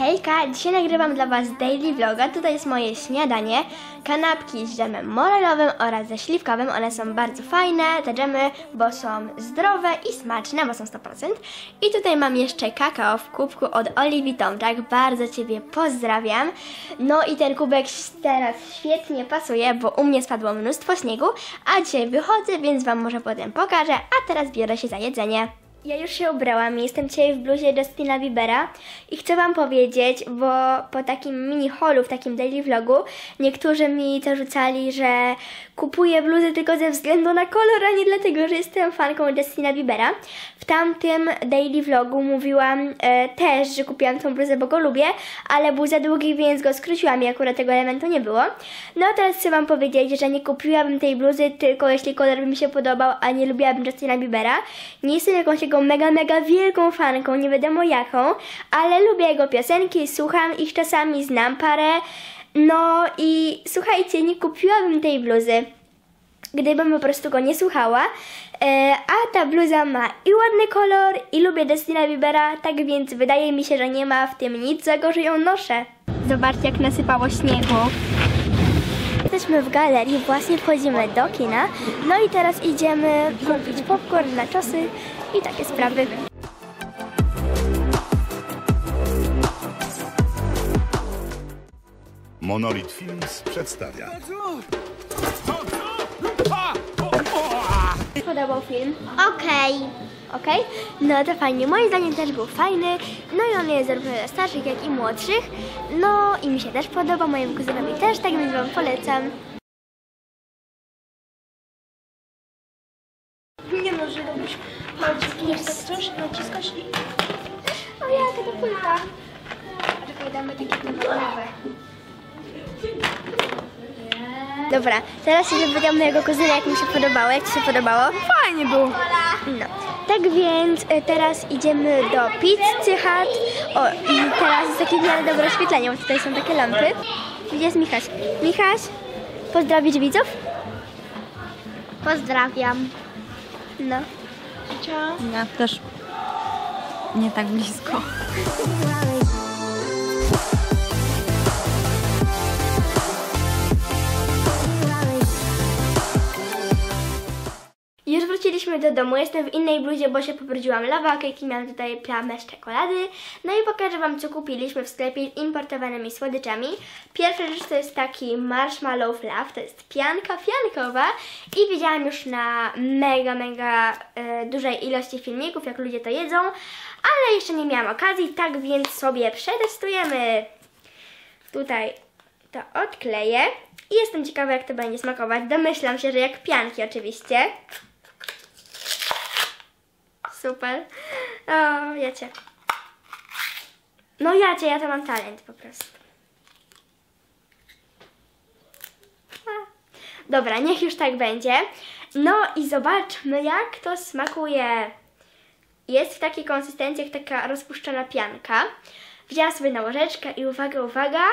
Hejka, dzisiaj nagrywam dla Was daily vloga. Tutaj jest moje śniadanie. Kanapki z dżemem morelowym oraz ze śliwkowym. One są bardzo fajne, te dżemy, bo są zdrowe i smaczne, bo są 100%. I tutaj mam jeszcze kakao w kubku od Oliwii Tomczak. Bardzo Ciebie pozdrawiam. No i ten kubek teraz świetnie pasuje, bo u mnie spadło mnóstwo śniegu, a dzisiaj wychodzę, więc Wam może potem pokażę, a teraz biorę się za jedzenie. Ja już się ubrałam, jestem dzisiaj w bluzie Justina Biebera i chcę Wam powiedzieć, bo po takim mini haulu, w takim daily vlogu, niektórzy mi zarzucali, że kupuję bluzy tylko ze względu na kolor, a nie dlatego, że jestem fanką Justina Biebera. W tamtym daily vlogu mówiłam też, że kupiłam tą bluzę, bo go lubię, ale był za długi, więc go skróciłam i akurat tego elementu nie było. No a teraz chcę Wam powiedzieć, że nie kupiłabym tej bluzy tylko jeśli kolor by mi się podobał, a nie lubiłabym Justina Biebera. Nie jestem jakąś jego mega wielką fanką, nie wiadomo jaką, ale lubię jego piosenki, słucham ich czasami, znam parę. No i słuchajcie, nie kupiłabym tej bluzy, gdybym po prostu go nie słuchała, a ta bluza ma i ładny kolor, i lubię Justina Biebera, tak więc wydaje mi się, że nie ma w tym nic złego, że ją noszę. Zobaczcie, jak nasypało śniegu. Jesteśmy w galerii, właśnie wchodzimy do kina, no i teraz idziemy kupić popcorn na czosy i takie sprawy. Monolith Films przedstawia. Podobał film? Okej? No to fajnie. Moim zdaniem też był fajny. No i on jest zarówno dla starszych, jak i młodszych. No i mi się też podoba, mojemu kuzynowi też, tak więc Wam polecam. Nie no, że robisz palczyki, jak tak troszkę naciskasz i... O ja, taka pulta. Czekaj, damy takie nowe. Dobra, teraz się zapytam mojego kuzyna, jak mu się podobało. Jak Ci się podobało? Fajnie było. No, tak więc teraz idziemy do Pizzy Hut. O, i teraz jest takie w miarę dobre oświetlenie, bo tutaj są takie lampy. Gdzie jest Michaś? Michaś, pozdrowić widzów? Pozdrawiam. No. Ja też nie tak blisko. Już wróciliśmy do domu, jestem w innej bluzie, bo się pobrudziłam lawakek i miałam tutaj plamę z czekolady. No i pokażę Wam, co kupiliśmy w sklepie z importowanymi słodyczami. Pierwsza rzecz to jest taki marshmallow fluff, to jest pianka fiankowa i widziałam już na mega dużej ilości filmików, jak ludzie to jedzą, ale jeszcze nie miałam okazji, tak więc sobie przetestujemy. Tutaj to odkleję i jestem ciekawa, jak to będzie smakować. Domyślam się, że jak pianki oczywiście. Super. O, wiecie. No jacie, ja to mam talent po prostu. Dobra, niech już tak będzie. No i zobaczmy, jak to smakuje. Jest w takiej konsystencji jak taka rozpuszczona pianka. Wzięłam sobie na łyżeczkę i uwaga.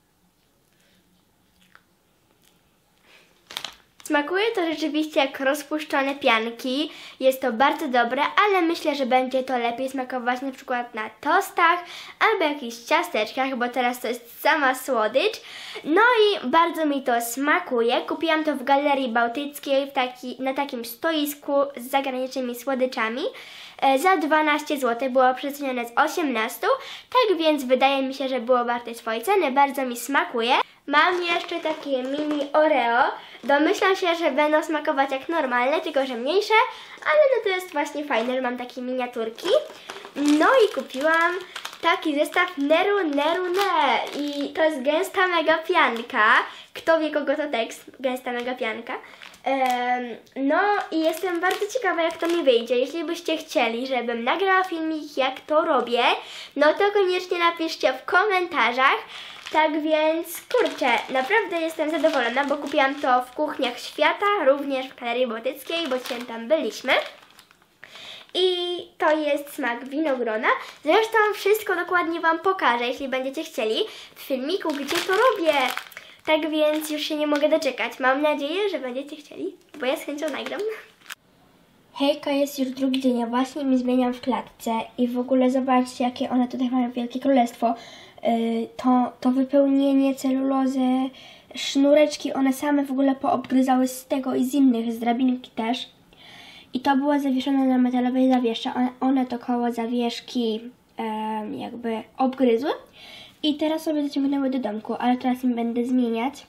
Smakuje to rzeczywiście jak rozpuszczone pianki, jest to bardzo dobre, ale myślę, że będzie to lepiej smakować na przykład na tostach albo jakichś ciasteczkach, bo teraz to jest sama słodycz. No i bardzo mi to smakuje. Kupiłam to w Galerii Bałtyckiej na takim stoisku z zagranicznymi słodyczami. Za 12 zł, było przecenione z 18, tak więc wydaje mi się, że było warte swojej ceny, bardzo mi smakuje. Mam jeszcze takie mini Oreo, domyślam się, że będą smakować jak normalne, tylko że mniejsze, ale no to jest właśnie fajne, że mam takie miniaturki. No i kupiłam taki zestaw Neru Ne i to jest gęsta mega pianka, kto wie kogo to tekst, gęsta mega pianka. No i jestem bardzo ciekawa, jak to mi wyjdzie. Jeśli byście chcieli, żebym nagrała filmik, jak to robię, no to koniecznie napiszcie w komentarzach. Tak więc, kurczę, naprawdę jestem zadowolona, bo kupiłam to w Kuchniach Świata, również w Galerii Bałtyckiej, bo dzisiaj tam byliśmy. I to jest smak winogrona. Zresztą wszystko dokładnie Wam pokażę, jeśli będziecie chcieli, w filmiku, gdzie to robię. Tak więc już się nie mogę doczekać. Mam nadzieję, że będziecie chcieli, bo ja z chęcią nagram. Hejka, jest już drugi dzień, ja właśnie mi zmieniam w klatce i w ogóle zobaczcie, jakie one tutaj mają wielkie królestwo. To wypełnienie, celulozę, sznureczki, one same w ogóle poobgryzały z tego i z innych, z drabinki też. I to było zawieszone na metalowej zawieszce, one to koło zawieszki jakby obgryzły. I teraz sobie zaciągnęły do domku, ale teraz im będę zmieniać.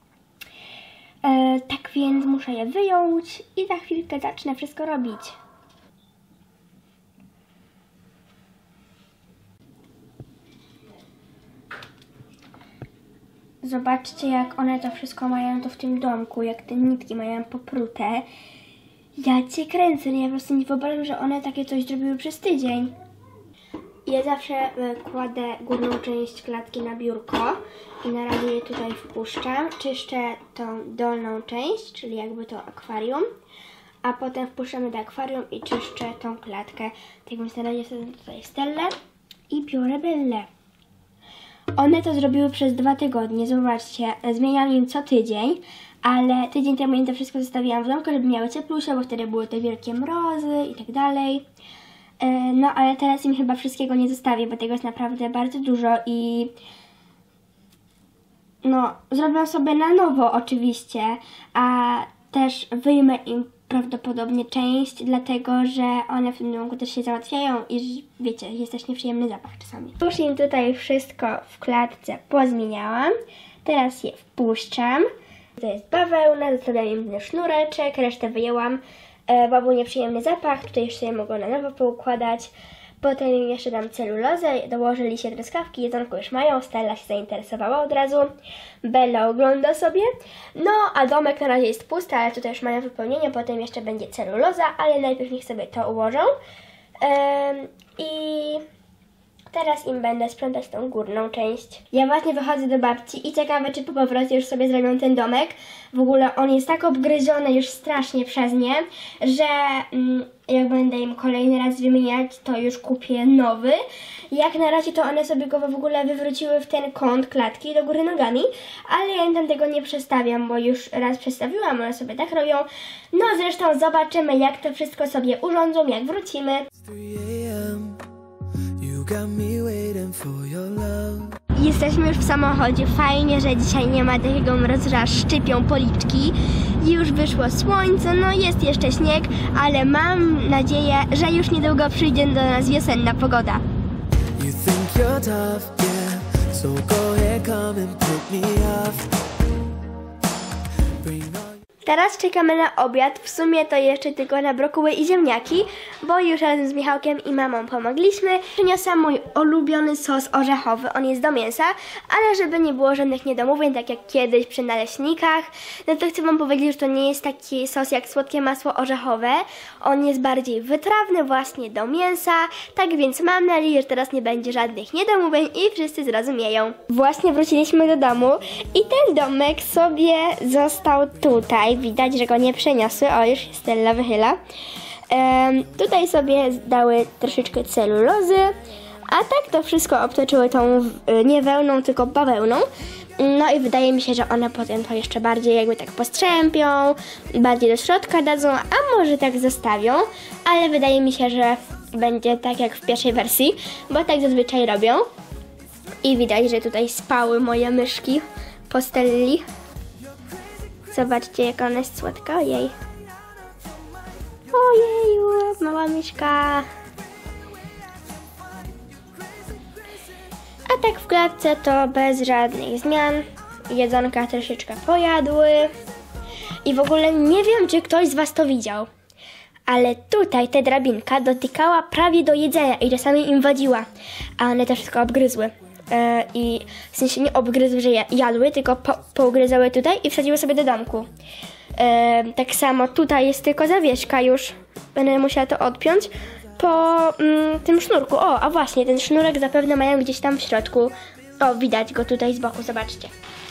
Tak więc muszę je wyjąć i za chwilkę zacznę wszystko robić. Zobaczcie, jak one to wszystko mają to w tym domku, jak te nitki mają poprute. Ja cię kręcę, nie? Ja po prostu nie wyobrażam, że one takie coś zrobiły przez tydzień. Ja zawsze kładę górną część klatki na biurko i na razie je tutaj wpuszczam. Czyszczę tą dolną część, czyli jakby to akwarium, a potem wpuszczamy do akwarium i czyszczę tą klatkę. Tak więc na razie sobie tutaj Stellę i biorę Bellę. One to zrobiły przez 2 tygodnie, zobaczcie, zmieniam im co tydzień, ale tydzień temu im to wszystko zostawiłam w domku, żeby miały cieplusie, bo wtedy były te wielkie mrozy i tak dalej. No ale teraz im chyba wszystkiego nie zostawię, bo tego jest naprawdę bardzo dużo i no zrobię sobie na nowo oczywiście, a też wyjmę im prawdopodobnie część, dlatego że one w tym domku też się załatwiają i wiecie, jest też nieprzyjemny zapach czasami. Już im tutaj wszystko w klatce pozmieniałam, teraz je wpuszczam. To jest bawełna, zostawiam im ten sznureczek, resztę wyjęłam. Bo był nieprzyjemny zapach, tutaj jeszcze je mogą na nowo poukładać. Potem im jeszcze dam celulozę, dołożyli się truskawki, jedzonko już mają, Stella się zainteresowała od razu. Bella ogląda sobie. No, a domek na razie jest pusty, ale tutaj już mają wypełnienie, potem jeszcze będzie celuloza, ale najpierw niech sobie to ułożą. I teraz im będę sprzątać tą górną część. Ja właśnie wychodzę do babci i ciekawe, czy po powrocie już sobie zrobią ten domek. W ogóle on jest tak obgryziony już strasznie przez nie, że jak będę im kolejny raz wymieniać, to już kupię nowy. Jak na razie to one sobie go w ogóle wywróciły w ten kąt klatki do góry nogami, ale ja im tam tego nie przestawiam, bo już raz przestawiłam, one sobie tak robią. No zresztą zobaczymy, jak to wszystko sobie urządzą, jak wrócimy. Jesteśmy już w samochodzie, fajnie, że dzisiaj nie ma takiego mrozu, że aż szczypią policzki. Już wyszło słońce, no jest jeszcze śnieg, ale mam nadzieję, że już niedługo przyjdzie do nas wiosenna pogoda. Teraz czekamy na obiad, w sumie to jeszcze tylko na brokuły i ziemniaki, bo już razem z Michałkiem i mamą pomogliśmy. Przyniosłam mój ulubiony sos orzechowy, on jest do mięsa, ale żeby nie było żadnych niedomówień, tak jak kiedyś przy naleśnikach, no to chcę wam powiedzieć, że to nie jest taki sos jak słodkie masło orzechowe, on jest bardziej wytrawny właśnie do mięsa, tak więc mam nadzieję, że teraz nie będzie żadnych niedomówień i wszyscy zrozumieją. Właśnie wróciliśmy do domu i ten domek sobie został tutaj. Widać, że go nie przeniosły. O, już się Stella wychyla. Tutaj sobie dały troszeczkę celulozy, a tak to wszystko obtoczyły tą nie wełną, tylko bawełną. No i wydaje mi się, że one potem to jeszcze bardziej jakby tak postrzępią, bardziej do środka dadzą, a może tak zostawią, ale wydaje mi się, że będzie tak jak w pierwszej wersji, bo tak zazwyczaj robią. I widać, że tutaj spały moje myszki po Stelli. Zobaczcie, jak ona jest słodka, ojej. Ojeju, mała myszka. A tak w klatce to bez żadnych zmian. Jedzonka troszeczkę pojadły. I w ogóle nie wiem, czy ktoś z was to widział, ale tutaj ta drabinka dotykała prawie do jedzenia i czasami im wadziła, a one to wszystko obgryzły. I w sensie nie obgryzły, że jadły, tylko pougryzały tutaj i wsadziły sobie do domku. Tak samo tutaj jest tylko zawieszka już. Będę musiała to odpiąć po tym sznurku. O, a właśnie, ten sznurek zapewne mają gdzieś tam w środku. O, widać go tutaj z boku, zobaczcie.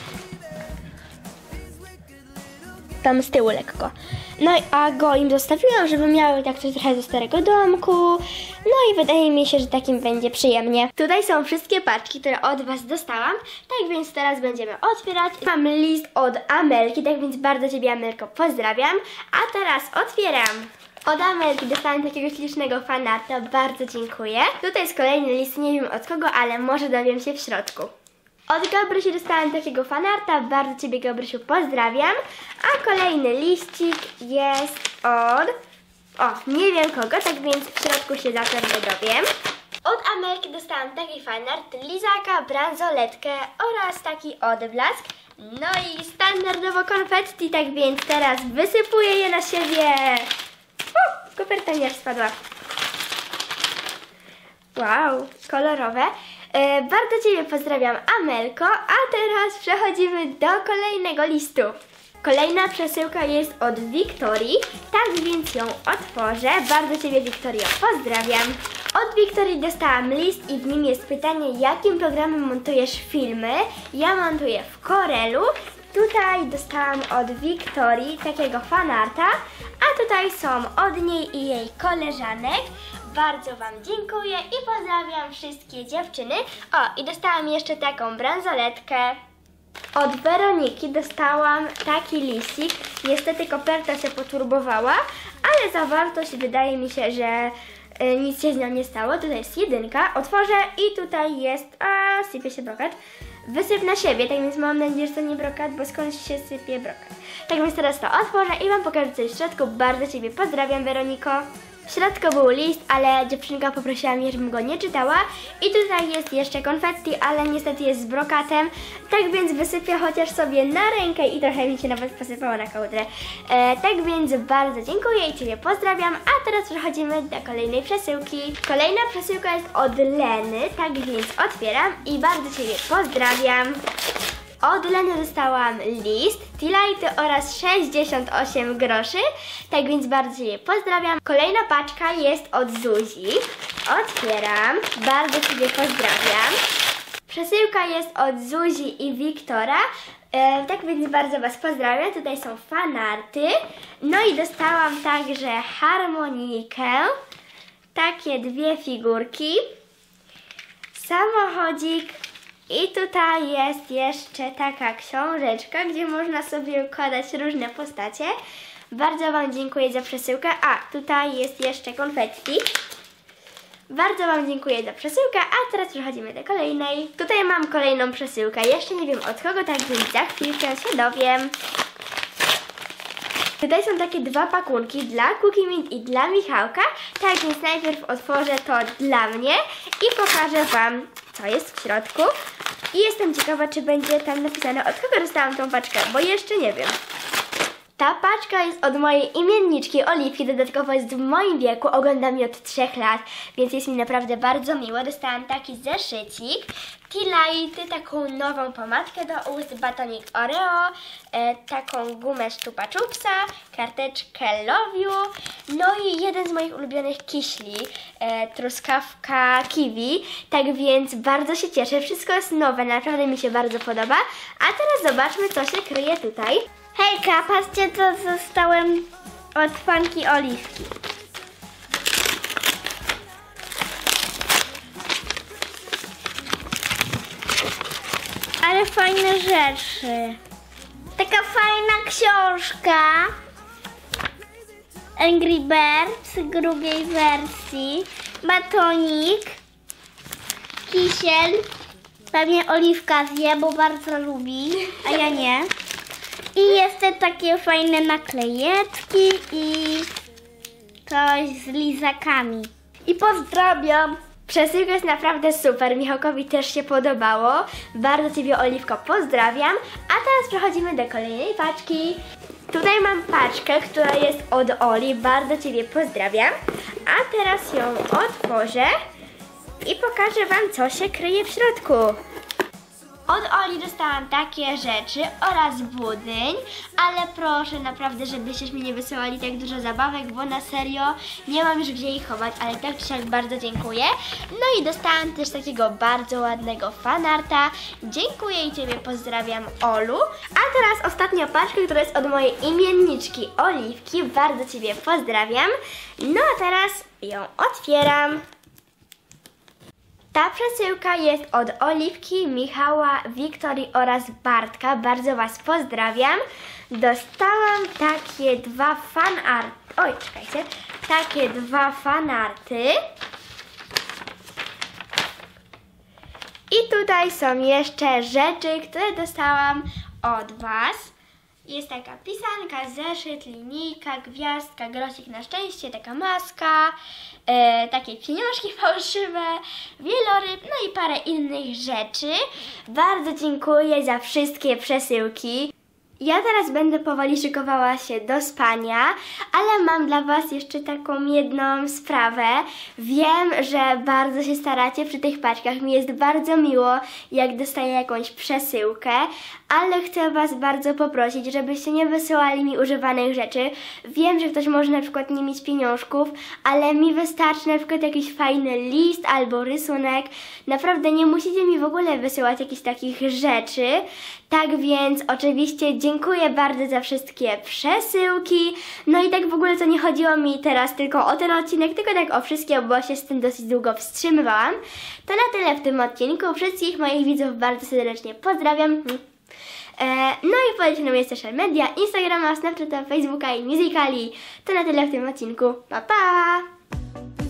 Tam z tyłu lekko. No a go im zostawiłam, żeby miały tak coś trochę ze starego domku. No i wydaje mi się, że takim będzie przyjemnie. Tutaj są wszystkie paczki, które od was dostałam. Tak więc teraz będziemy otwierać. Mam list od Amelki, tak więc bardzo ciebie, Amelko, pozdrawiam. A teraz otwieram Od Amelki dostałam takiego ślicznego fanarta, bardzo dziękuję. Tutaj jest kolejny list, nie wiem od kogo, ale może dowiem się w środku. Od Gabrysi dostałam takiego fanarta, bardzo Ciebie Gabrysiu pozdrawiam. A kolejny liścik jest nie wiem kogo, tak więc w środku się zapewne dowiem. Od Amelki dostałam taki fanart, lizaka, bransoletkę oraz taki odblask. No i standardowo konfetti, tak więc teraz wysypuję je na siebie. Koperta mi aż spadła. Wow, kolorowe. Bardzo Ciebie pozdrawiam, Amelko, a teraz przechodzimy do kolejnego listu. Kolejna przesyłka jest od Wiktorii, tak więc ją otworzę. Bardzo Ciebie, Wiktorio, pozdrawiam. Od Wiktorii dostałam list i w nim jest pytanie, jakim programem montujesz filmy. Ja montuję w Corelu. Tutaj dostałam od Wiktorii takiego fanarta, a tutaj są od niej i jej koleżanek. Bardzo Wam dziękuję i pozdrawiam wszystkie dziewczyny. I dostałam jeszcze taką bransoletkę. Od Weroniki dostałam taki listik. Niestety koperta się poturbowała, ale zawartość wydaje mi się, że nic się z nią nie stało. Tutaj jest 1. Otworzę i tutaj jest... sypie się brokat. Wysyp na siebie, tak więc mam nadzieję, że to nie brokat, bo skąd się sypie brokat. Tak więc teraz to otworzę i Wam pokażę, co jest w środku. Bardzo Ciebie pozdrawiam, Weroniko. W środku był list, ale dziewczynka poprosiła mnie, żebym go nie czytała. I tutaj jest jeszcze konfetti, ale niestety jest z brokatem. Tak więc wysypię chociaż sobie na rękę i trochę mi się nawet posypało na kołdrę. Tak więc bardzo dziękuję i Ciebie pozdrawiam. A teraz przechodzimy do kolejnej przesyłki. Kolejna przesyłka jest od Leny, tak więc otwieram i bardzo Ciebie pozdrawiam. Od Leny dostałam list, Tilajty oraz 68 groszy, tak więc bardzo Ciebie pozdrawiam. Kolejna paczka jest od Zuzi. Otwieram, bardzo Ciebie pozdrawiam. Przesyłka jest od Zuzi i Wiktora, tak więc bardzo Was pozdrawiam. Tutaj są fanarty. No i dostałam także harmonijkę, takie 2 figurki, samochodzik. I tutaj jest jeszcze taka książeczka, gdzie można sobie układać różne postacie. Bardzo Wam dziękuję za przesyłkę. Tutaj jest jeszcze konfetti. Bardzo Wam dziękuję za przesyłkę, a teraz przechodzimy do kolejnej. Tutaj mam kolejną przesyłkę. Jeszcze nie wiem od kogo, tak więc za chwilkę się dowiem. Tutaj są takie 2 pakunki dla Cookie Mint i dla Michałka. Tak więc najpierw otworzę to dla mnie i pokażę Wam, co jest w środku. I jestem ciekawa, czy będzie tam napisane, od kogo dostałam tą paczkę, bo jeszcze nie wiem. Ta paczka jest od mojej imienniczki Oliwki, dodatkowo jest w moim wieku, ogląda mnie od 3 lat, więc jest mi naprawdę bardzo miło. Dostałam taki zeszycik, Tilajty, taką nową pomadkę do ust, batonik Oreo, taką gumę Chupa Chupsa, karteczkę Love You, no i jeden z moich ulubionych kiśli, truskawka kiwi, tak więc bardzo się cieszę, wszystko jest nowe, naprawdę mi się bardzo podoba. A teraz zobaczmy, co się kryje tutaj. Hejka, patrzcie, co dostałem od fanki Oliwki. Ale fajne rzeczy. Taka fajna książka. Angry Birds w drugiej wersji. Batonik. Kisiel. Pewnie Oliwka zje, bo bardzo lubi, a ja nie. I jeszcze takie fajne naklejeczki i coś z lizakami. I pozdrawiam! Przesyłka jest naprawdę super, Michałkowi też się podobało. Bardzo Ciebie, Oliwko, pozdrawiam. A teraz przechodzimy do kolejnej paczki. Tutaj mam paczkę, która jest od Oli, bardzo Ciebie pozdrawiam. A teraz ją otworzę i pokażę Wam, co się kryje w środku. Od Oli dostałam takie rzeczy oraz budyń, ale proszę naprawdę, żebyście mi nie wysyłali tak dużo zabawek, bo na serio nie mam już gdzie ich chować, ale tak czy siak bardzo dziękuję. No i dostałam też takiego bardzo ładnego fanarta. Dziękuję i Ciebie pozdrawiam, Olu. A teraz ostatnia paczka, która jest od mojej imienniczki Oliwki. Bardzo Ciebie pozdrawiam. No a teraz ją otwieram. Ta przesyłka jest od Oliwki, Michała, Wiktorii oraz Bartka. Bardzo Was pozdrawiam. Dostałam takie 2 fanart. Oj, czekajcie. takie 2 fanarty. I tutaj są jeszcze rzeczy, które dostałam od Was. Jest taka pisanka, zeszyt, linijka, gwiazdka, grosik na szczęście, taka maska, takie pieniążki fałszywe, wieloryb, no i parę innych rzeczy. Bardzo dziękuję za wszystkie przesyłki. Ja teraz będę powoli szykowała się do spania, ale mam dla Was jeszcze taką jedną sprawę. Wiem, że bardzo się staracie przy tych paczkach. Mi jest bardzo miło, jak dostaję jakąś przesyłkę, ale chcę Was bardzo poprosić, żebyście nie wysyłali mi używanych rzeczy. Wiem, że ktoś może na przykład nie mieć pieniążków, ale mi wystarczy na przykład jakiś fajny list albo rysunek. Naprawdę nie musicie mi w ogóle wysyłać jakichś takich rzeczy. Tak więc oczywiście dziękuję bardzo za wszystkie przesyłki. No i tak w ogóle to nie chodziło mi teraz tylko o ten odcinek, tylko tak o wszystkie, bo się z tym dosyć długo wstrzymywałam. To na tyle w tym odcinku. Wszystkich moich widzów bardzo serdecznie pozdrawiam. No i wpadajcie na moje social media, Instagrama, Snapchata, Facebooka i Musicali. To na tyle w tym odcinku. Pa, pa!